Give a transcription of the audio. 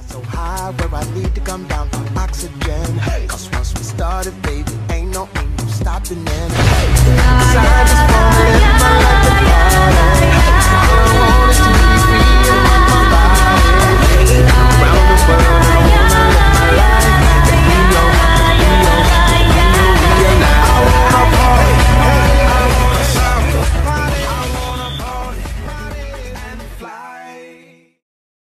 So high where I need to come down to oxygen. Cause once we started, baby, ain't no stopping it.